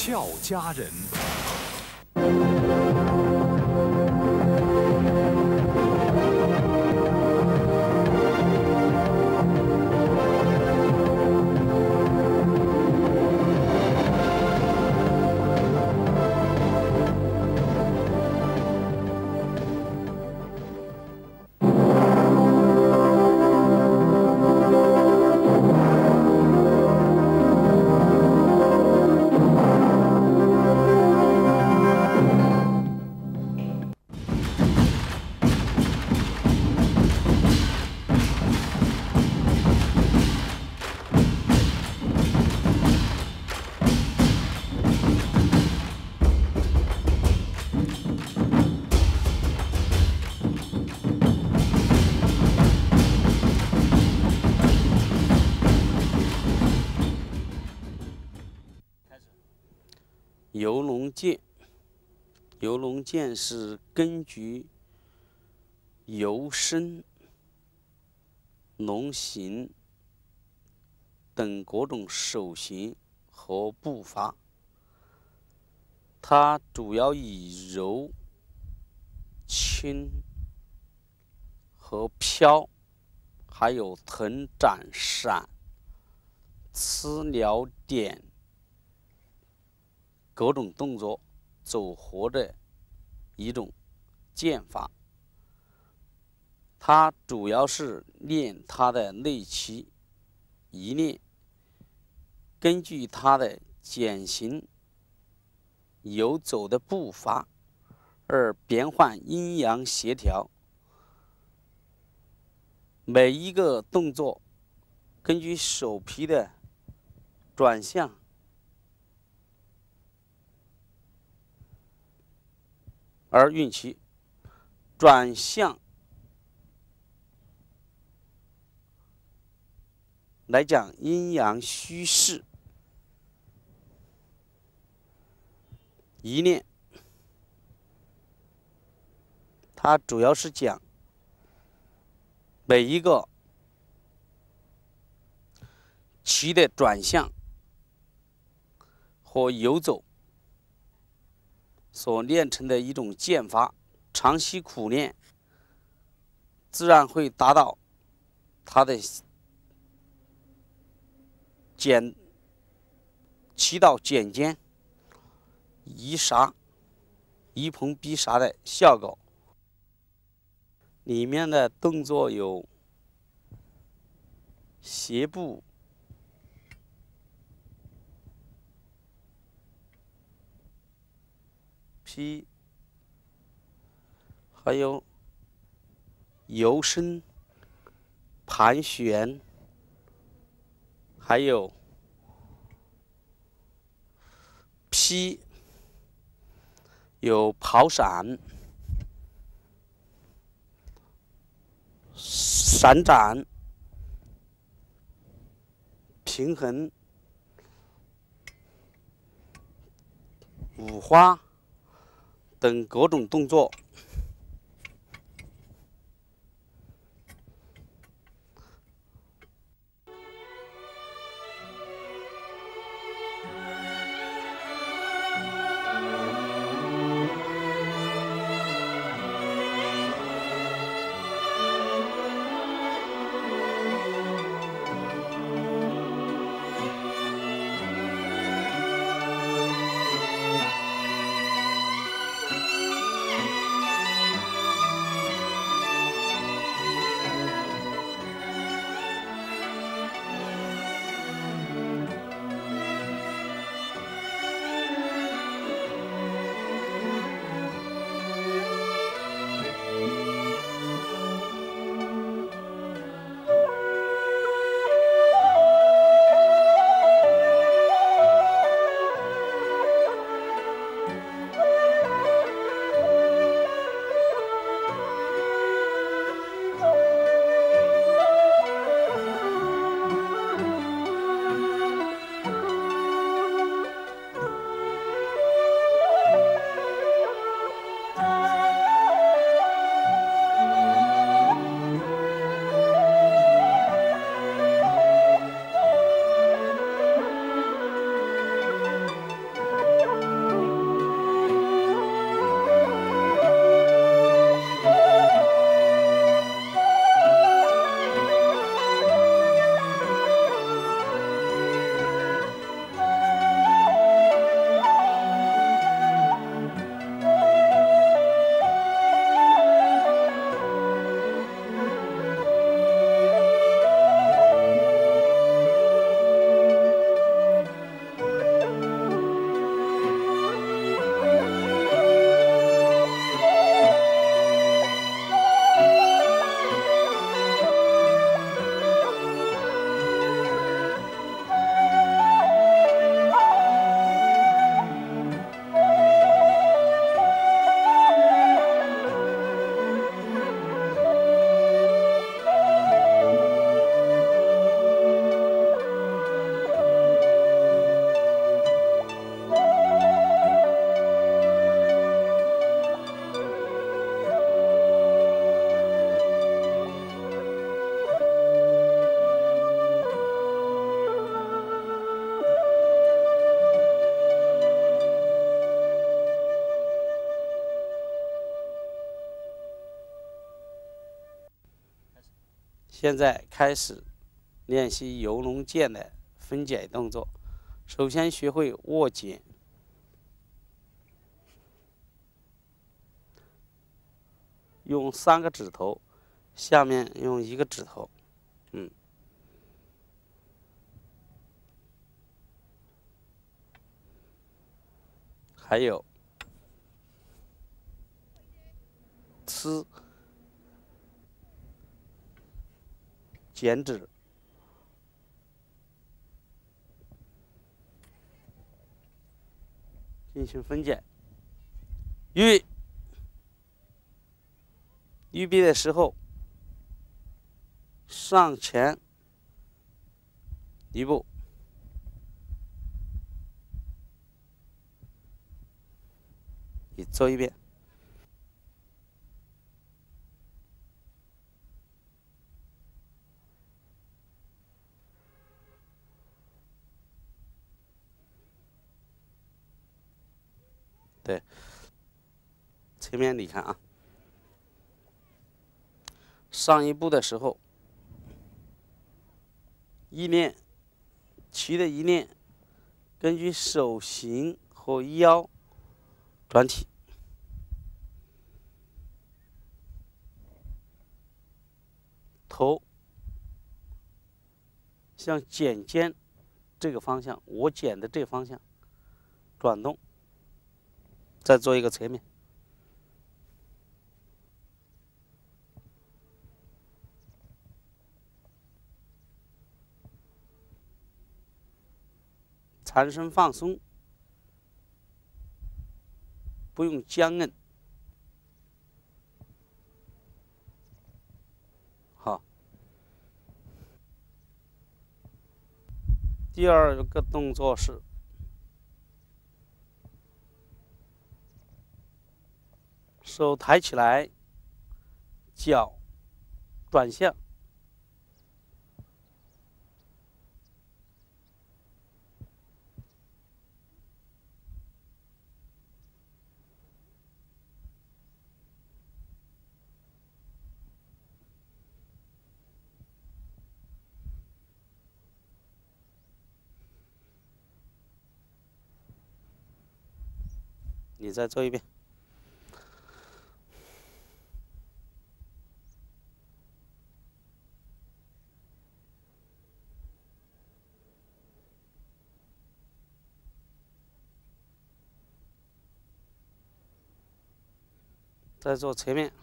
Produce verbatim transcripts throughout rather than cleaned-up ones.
俏佳人。 游龙剑，游龙剑是根据游身、龙形等各种手型和步伐，它主要以柔、轻和飘，还有腾、展、闪、呲、撩、点各种动作组合的一种剑法。它主要是练它的内气一练，根据它的减行游走的步伐而变换阴阳协调，每一个动作根据手皮的转向而运气。转向来讲阴阳虚实一念，它主要是讲每一个气的转向和游走所练成的一种剑法，长期苦练，自然会达到它的减起到减肩、移杀、移棚必杀的效果。里面的动作有斜步、劈，还有游身、盘旋，还有劈，有跑闪、闪展、平衡、五花等各种动作。 现在开始练习游龙剑的分解动作。首先学会握剪，用三个指头，下面用一个指头，嗯，还有呲剪纸。进行分解。预预备的时候，上前一步，你做一遍。对，侧面你看啊，上一步的时候，意念，其的意念，根据手型和腰转体，头向剪尖这个方向，我剪的这个方向转动。再做一个侧面，残身放松，不用僵硬。好，第二个动作是手抬起来，脚转向，你再做一遍。再做侧面，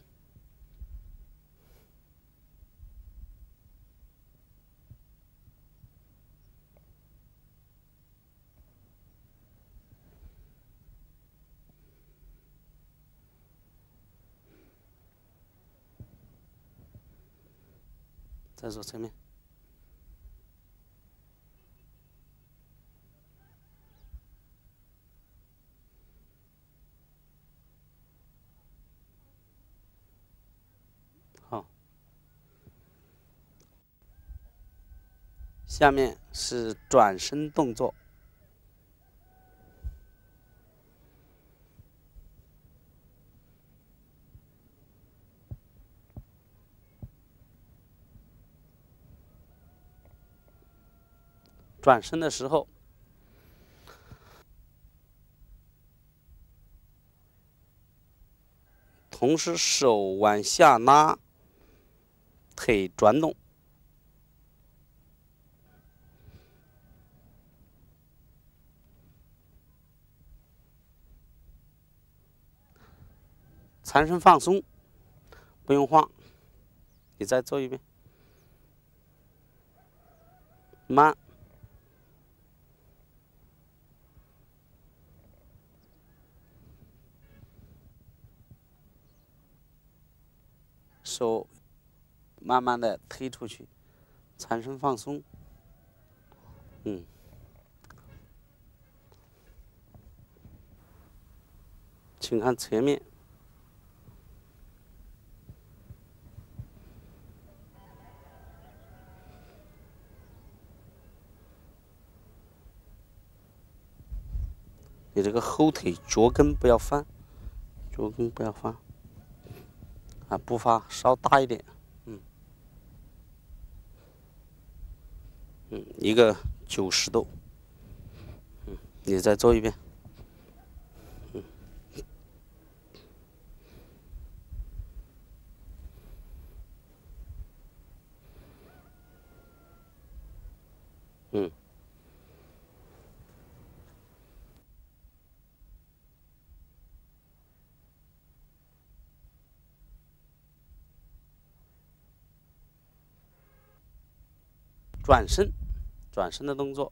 再做侧面。好，下面是转身动作。转身的时候，同时手往下拉，腿转动，残身放松，不用晃。你再做一遍，慢。手慢慢的推出去，残身放松。嗯，请看侧面。你这个后腿脚跟不要翻，脚跟不要翻。啊，步伐稍大一点，嗯。 嗯，一个九十度，嗯，你再做一遍，嗯，嗯，转身，转身的动作。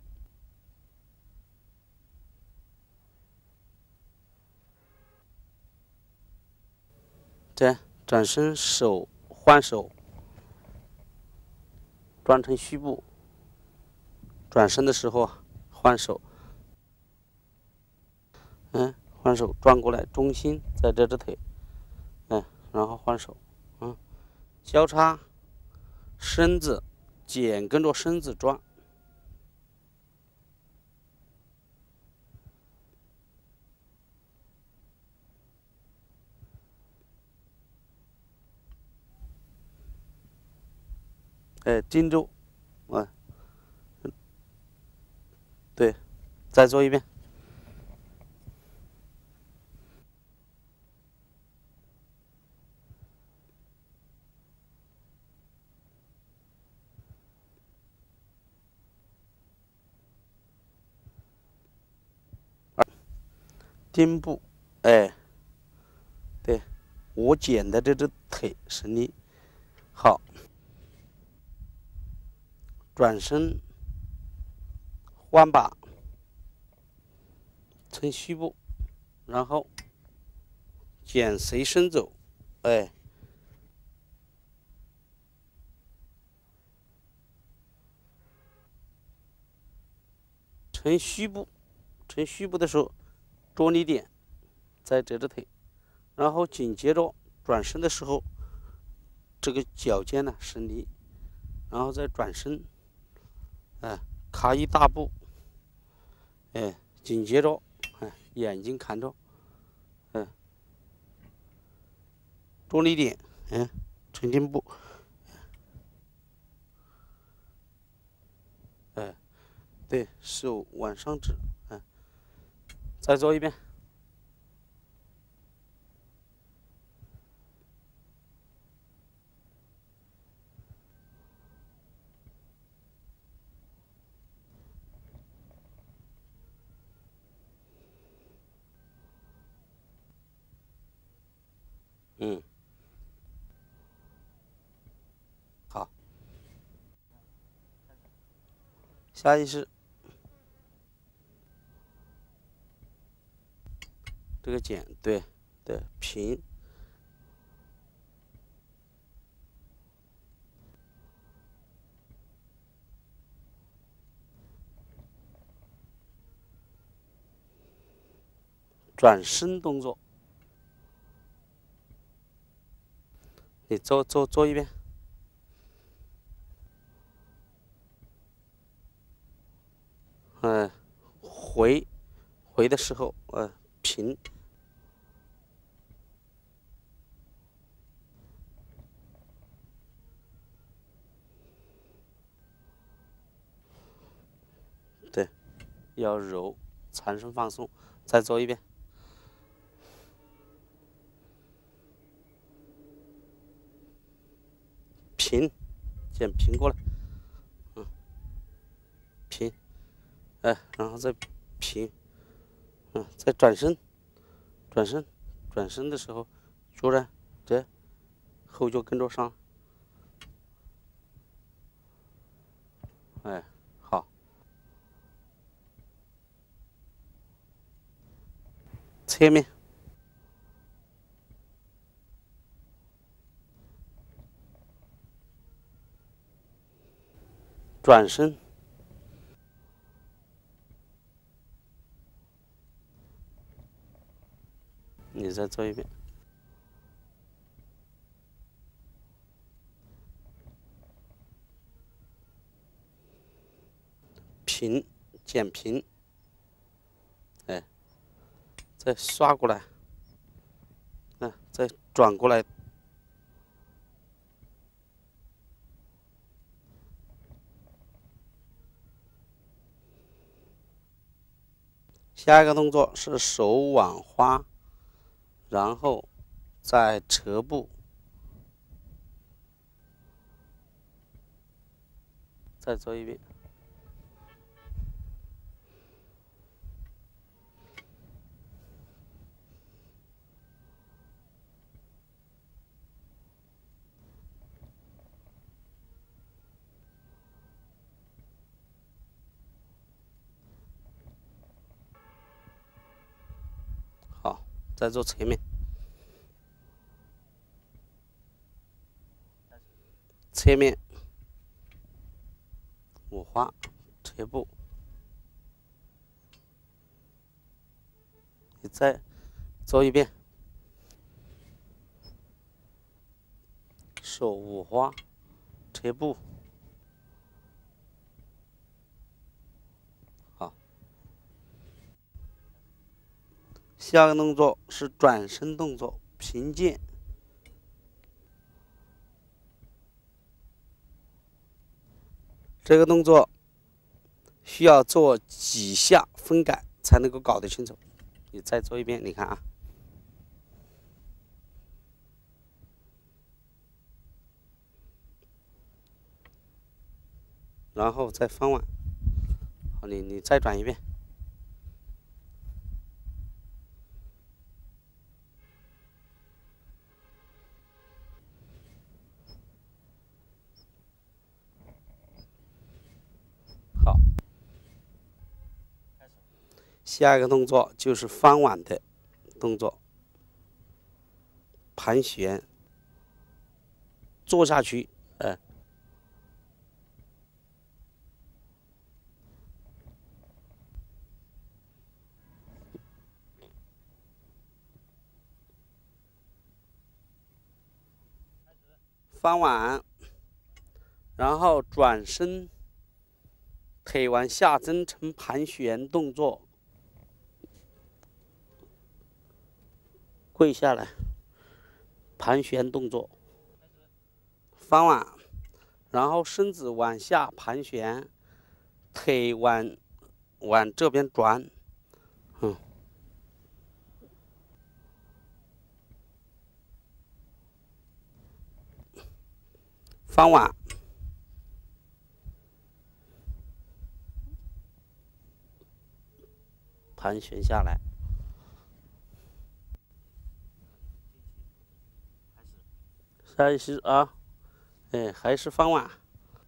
对，转身手换手，转成虚步。转身的时候换手，嗯，换手转过来，中心在这只腿，嗯，然后换手，嗯，交叉，身子剪跟着身子转。哎，盯住，啊，对，再做一遍。踮步，哎，对，我剪的这只腿是你，好，转身换把，成虚步，然后剪随身走，哎，成虚步，成虚步的时候，着力点在这只腿，然后紧接着转身的时候，这个脚尖呢是离，然后再转身，哎，卡一大步，哎，紧接着，哎，眼睛看着，哎，着力点，哎，前进步，哎，对，手往上指，哎，再做一遍。嗯，好，下意识，这个剪，对，对，平，转身动作，你做做做一遍。嗯，回，回的时候，呃，平，对，要柔，产生放松，再做一遍。平，剪平过来，嗯，平，哎，然后再平，嗯，再转身，转身，转身的时候，脚呢，这后脚跟着上，哎，好，侧面，转身，你再做一遍。平，剪平，哎，再刷过来，嗯，再转过来， 下一个动作是手挽花，然后在侧部再做一遍。好，再做侧面。侧面五花，侧部，你再做一遍。手五花，侧部。好，下个动作是转身动作，平剑。这个动作需要做几下分改才能够搞得清楚。你再做一遍，你看啊，然后再翻碗。好，你你再转一遍。好，下一个动作就是翻碗的动作，盘旋，坐下去，呃，翻碗，然后转身，腿往下增成盘旋动作，跪下来，盘旋动作，翻碗，然后身子往下盘旋，腿往往这边转，嗯，翻碗，盘旋下来，开始啊，哎，还是翻碗，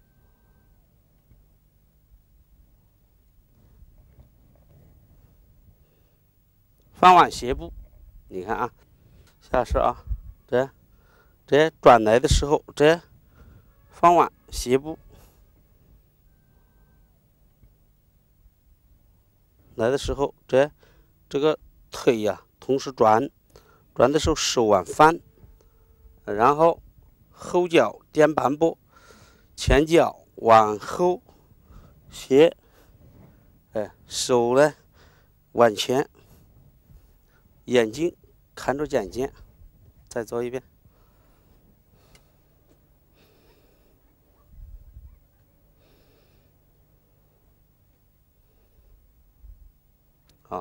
翻碗斜步，你看啊，下式啊，这这转来的时候，这翻碗斜步，来的时候，这这个腿呀、啊，同时转，转的时候手往翻，然后后脚颠盘步，前脚往后斜，哎，手呢往前，眼睛看着眼睛，再做一遍。好，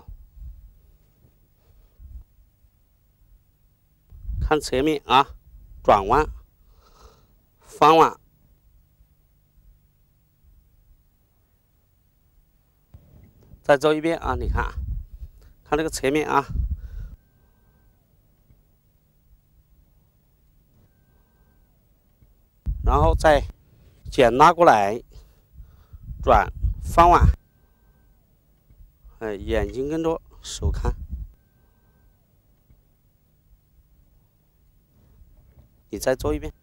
看侧面啊，转弯，翻碗，再做一遍啊！你看，看这个侧面啊，然后再剪拉过来，转翻碗，哎，眼睛跟着手看。你再做一遍，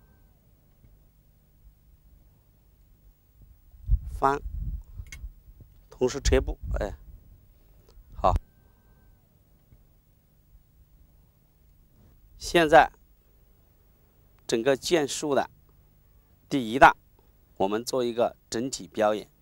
翻，同时车步，哎，好。现在整个剑术的第一大，我们做一个整体表演。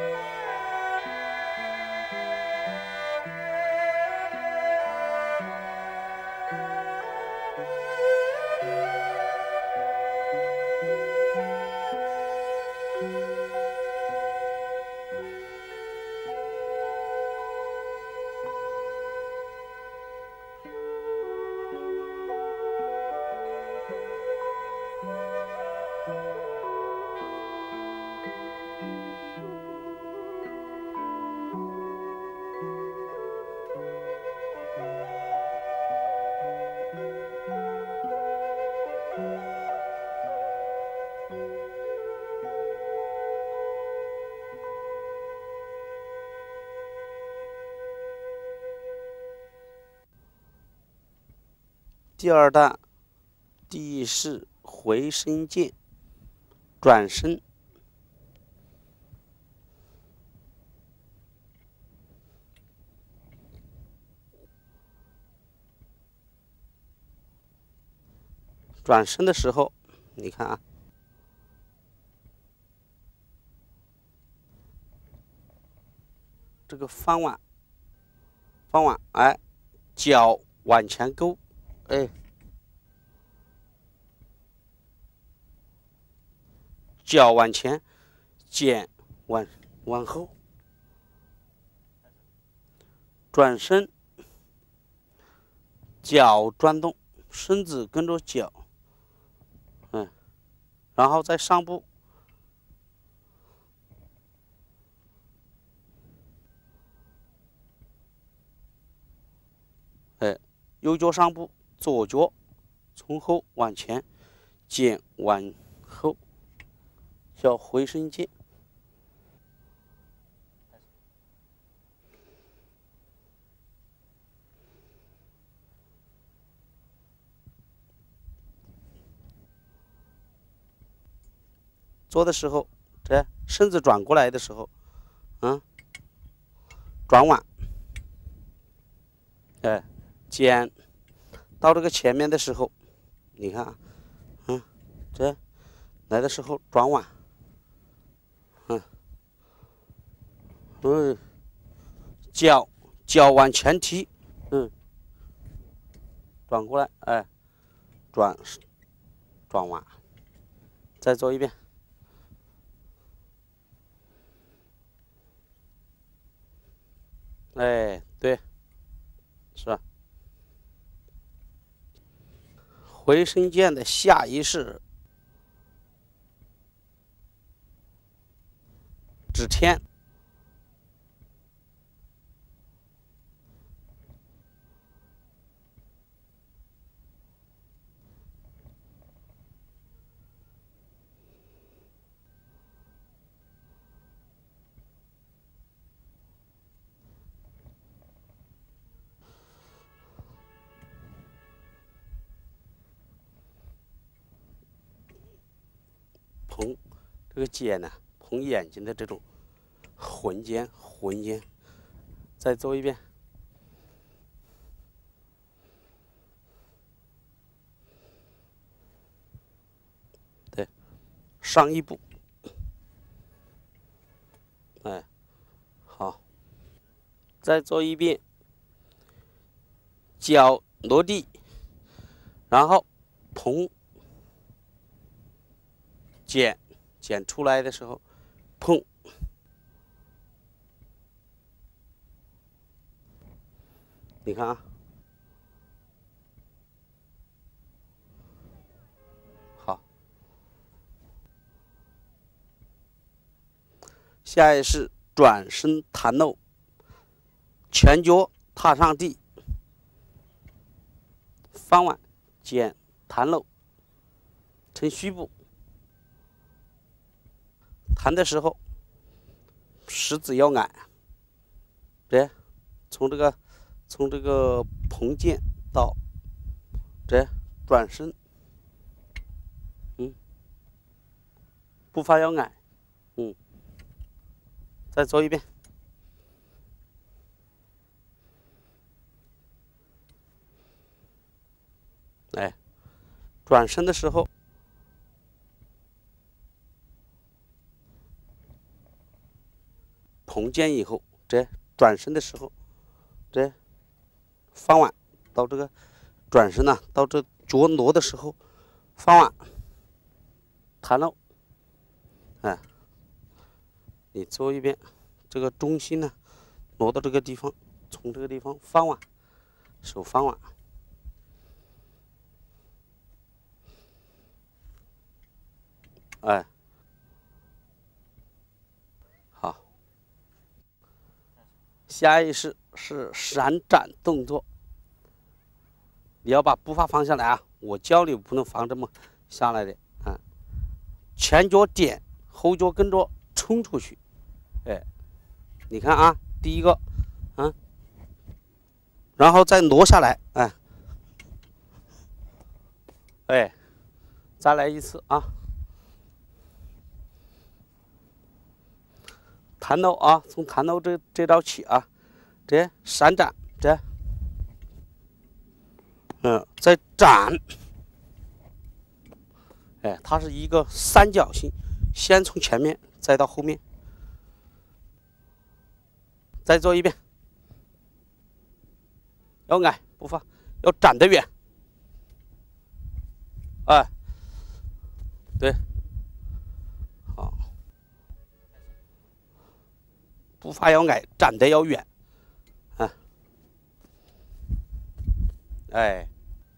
第二段第四回声键转身，转身的时候，你看啊，这个翻腕，翻腕，哎，脚往前勾，哎，脚往前，肩往往后，转身，脚转动，身子跟着脚，嗯，然后再上步，哎，右脚上步，左脚从后往前，肩往后，叫回声键。做的时候，这身子转过来的时候，嗯，转腕，哎，肩到这个前面的时候，你看，嗯，这来的时候转腕，嗯，嗯，脚脚往前提，嗯，转过来，哎，转转腕，再做一遍。哎，对，是吧？回声键的下一式指天，捧这个肩呢，捧眼睛的这种魂尖，魂尖，再做一遍。对，上一步，哎，好，再做一遍，脚落地，然后捧肩，肩出来的时候碰，你看啊，好，下一式转身弹漏，前脚踏上地，翻腕，肩弹漏，成虚步。弹的时候，食指要矮，这从这个从这个捧键到这转身，嗯，步伐要矮，嗯，再做一遍。哎，转身的时候， 捧肩以后，这转身的时候，这翻腕到这个转身呢、啊，到这脚挪的时候，翻腕弹漏，哎，你做一遍，这个中心呢挪到这个地方，从这个地方翻腕，手翻腕，哎。下意识是闪展动作，你要把步伐放下来啊！我教你不能放这么下来的啊，前脚点，后脚跟着冲出去，哎，你看啊，第一个，啊，然后再挪下来，哎，哎，再来一次啊，弹漏啊，从弹漏这这招起啊。这闪展，这，嗯，再展，哎，它是一个三角形，先从前面，再到后面，再做一遍，要矮步伐，要展得远，哎，对，好，步伐要矮，展得要远。哎，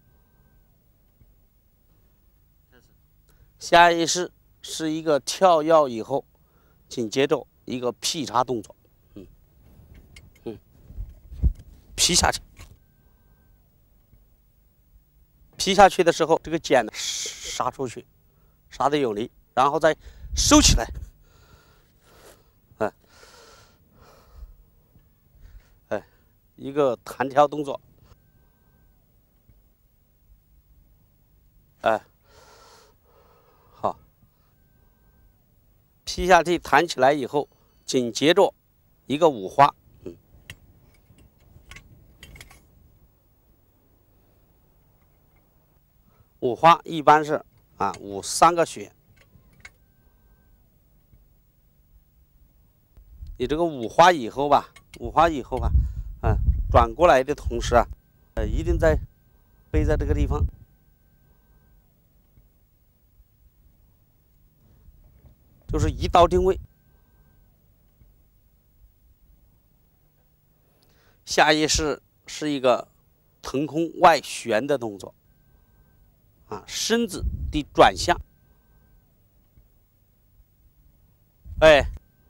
下意识是一个跳跃以后，紧接着一个劈叉动作，嗯嗯，劈下去，劈下去的时候，这个剑杀出去，杀得有力，然后再收起来，哎哎，一个弹跳动作。哎，好，劈下去弹起来以后，紧接着一个五花，嗯，五花一般是啊五三个血，你这个五花以后吧，五花以后吧，啊转过来的同时啊，呃一定在背在这个地方。就是一刀定位，下意识是一个腾空外旋的动作，啊，身子的转向，哎，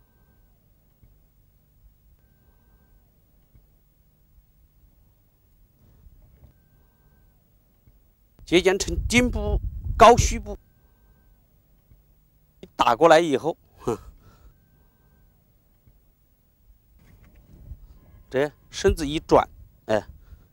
节肩成颈部高虚步，打过来以后，哼，这身子一转，哎，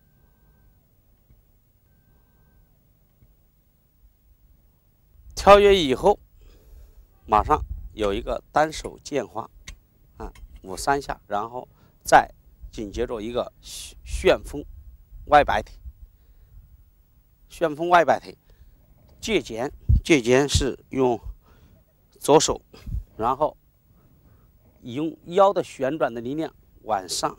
跳跃以后，马上有一个单手剑花，啊，五三下，然后再紧接着一个旋风外摆腿，旋风外摆腿，借肩，借肩是用左手，然后用腰的旋转的力量往上。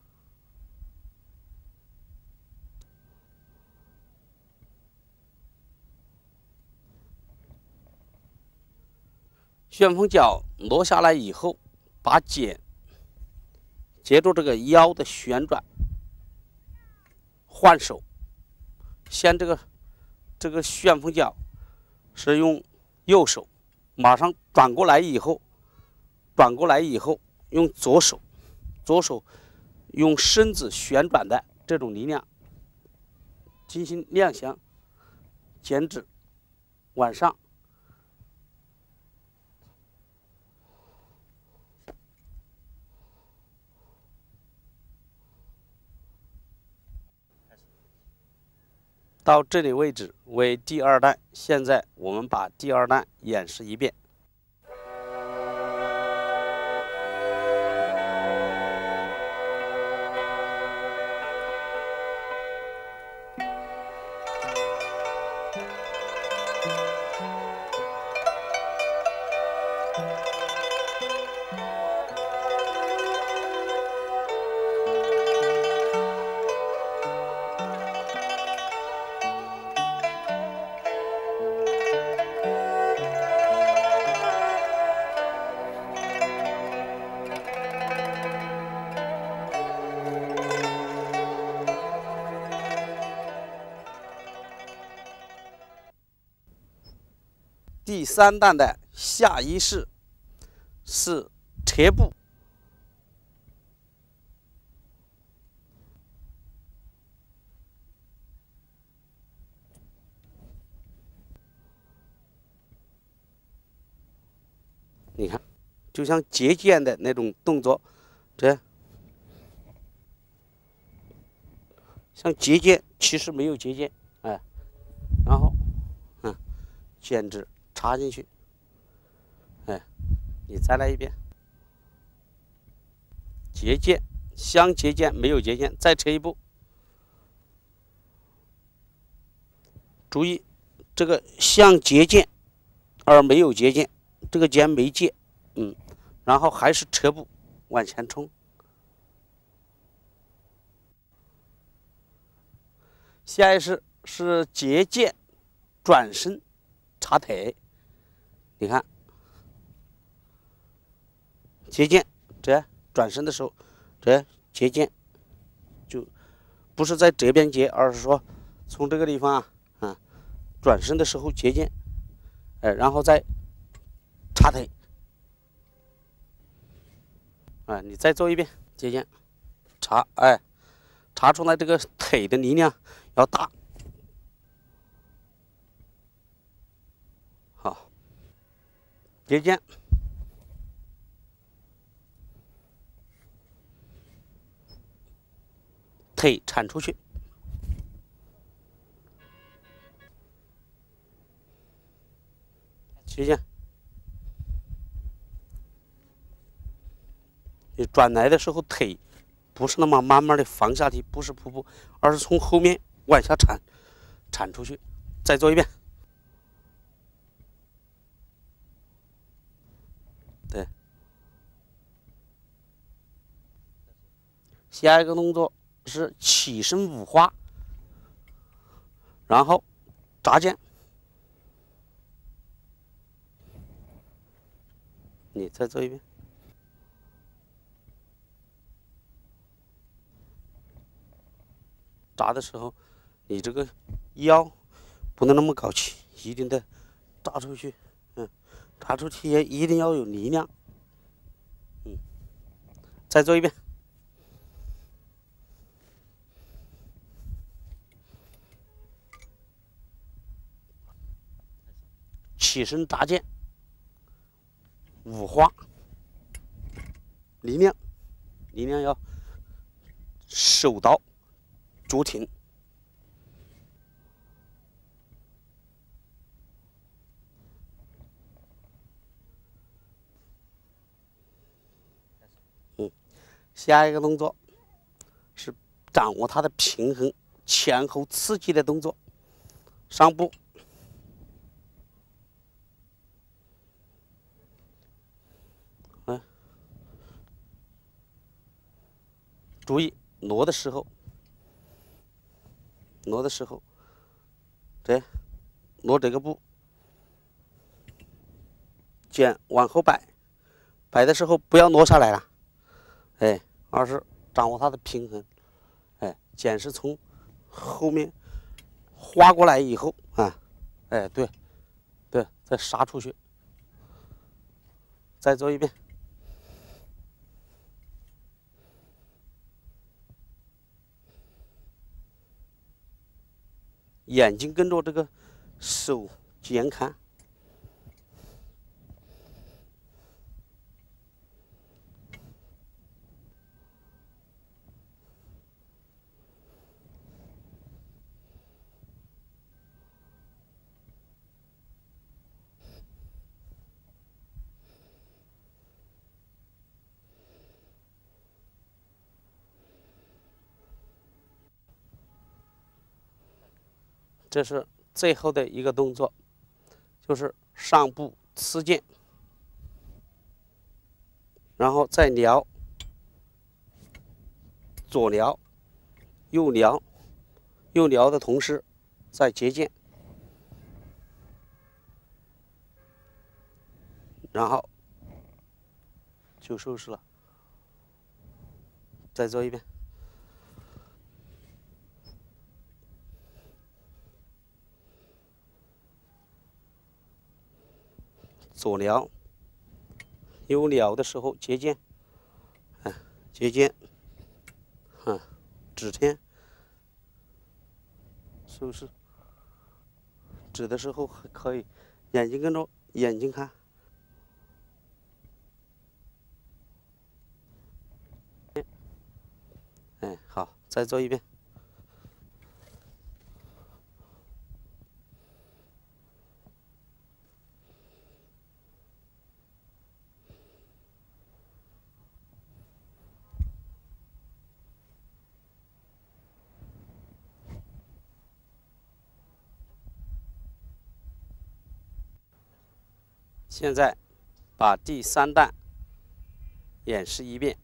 旋风脚落下来以后，把肩接着这个腰的旋转，换手，先这个这个旋风脚是用右手，马上转过来以后，转过来以后用左手，左手用身子旋转的这种力量进行亮相，减脂往上。到这里为止为第二弹，现在我们把第二弹演示一遍。 第三段的下一式是车步。你看，就像节剑的那种动作，这像节剑，其实没有节剑，哎，然后，嗯，剑指插进去，哎，你再来一遍，节剑，像节剑没有节剑，再撤一步，注意这个像节剑而没有节剑。这个剑没借，嗯，然后还是车步往前冲。下一式是节剑转身插腿，你看，节剑这转身的时候，这节剑就不是在这边节，而是说从这个地方啊，啊，转身的时候节剑，哎，然后再插腿，啊，你再做一遍节剑，插，哎，插出来这个腿的力量要大。好，节剑，腿铲出去，节剑。你转来的时候，腿不是那么慢慢的放下去，不是瀑布，而是从后面往下铲，铲出去。再做一遍。对。下一个动作是起身五花，然后扎剑。你再做一遍。扎的时候，你这个腰不能那么高起，一定得扎出去。嗯，扎出去也一定要有力量。嗯，再做一遍。起身扎剑，五花，力量，力量要手刀。足挺，嗯，下一个动作是掌握它的平衡，前后刺激的动作。上步，嗯，注意挪的时候。挪的时候，对，挪这个步，剑往后摆，摆的时候不要挪下来了，哎，而是掌握它的平衡，哎，剑是从后面划过来以后啊，哎，对，对，再杀出去，再做一遍。眼睛跟着这个手肩看，这是最后的一个动作，就是上步刺剑，然后再撩，左撩，右撩，右撩的同时再接剑，然后就收拾了。再做一遍。 左髎，有髎的时候接肩，嗯，接肩，嗯，指天，手势，指的时候还可以，眼睛跟着眼睛看。哎，好，再做一遍。现在把第三弹演示一遍。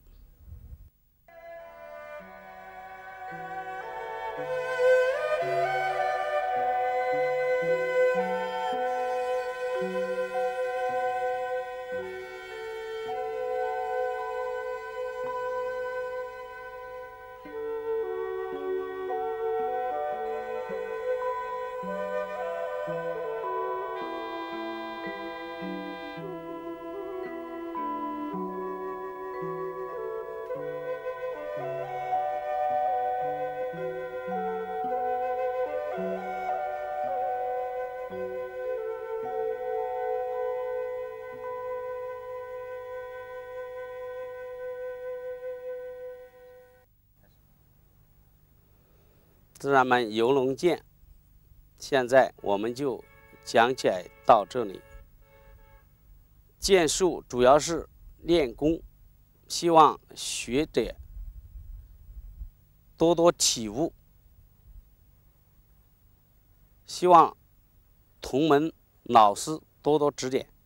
自然门游龙剑，现在我们就讲解到这里。剑术主要是练功，希望学者多多体悟，希望同门老师多多指点。